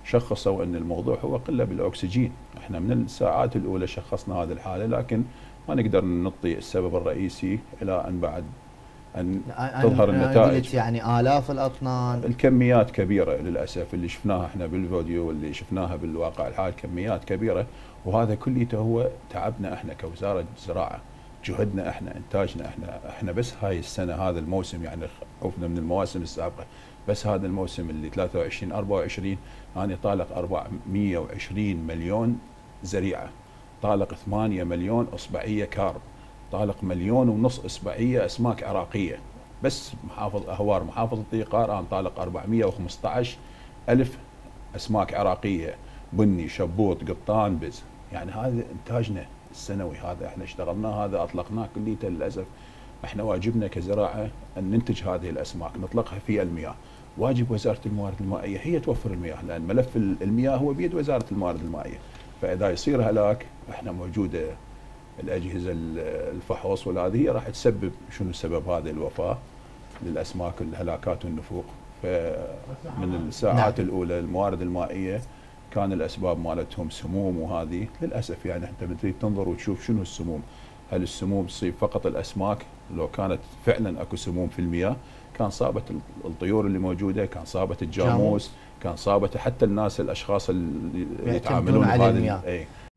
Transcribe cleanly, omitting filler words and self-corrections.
شخصوا ان الموضوع هو قله بالاكسجين. احنا من الساعات الاولى شخصنا هذه الحاله، لكن ما نقدر نعطي السبب الرئيسي الى ان بعد ان تظهر النتائج. قلت يعني آلاف الأطنان. الكميات كبيره للاسف، اللي شفناها احنا بالفيديو واللي شفناها بالواقع الحال كميات كبيره، وهذا كليته هو تعبنا احنا كوزاره زراعه، جهدنا احنا، انتاجنا احنا بس هاي السنه هذا الموسم، يعني خوفنا من المواسم السابقه، بس هذا الموسم اللي 23 24 انا طالق 420 مليون زريعه، طالق 8 مليون اصبعيه كارب، طالق 1.5 مليون اصبعيه اسماك عراقيه. بس محافظ اهوار محافظ الطيقار انا طالق 415 الف اسماك عراقيه، بني شبوط قطان بز. يعني هذا انتاجنا السنوي، هذا احنا اشتغلناه، هذا اطلقناه كليته. للاسف احنا واجبنا كزراعه ان ننتج هذه الاسماك نطلقها في المياه. واجب وزاره الموارد المائيه هي توفر المياه، لان ملف المياه هو بيد وزاره الموارد المائيه. فاذا يصير هلاك احنا موجوده الاجهزه الفحوص، وهذه هي راح تسبب شنو سبب هذه الوفاه للاسماك، الهلاكات والنفوق. فمن الساعات الاولى الموارد المائيه كان الاسباب مالتهم سموم، وهذه للاسف يعني انت بتريد تنظر وتشوف شنو السموم. هل السموم تصيب فقط الاسماك؟ لو كانت فعلا اكو سموم في المياه كان صابت الطيور اللي موجوده، كان صابت الجاموس، كان صابت حتى الناس الاشخاص اللي يتعاملون بهذه المياه.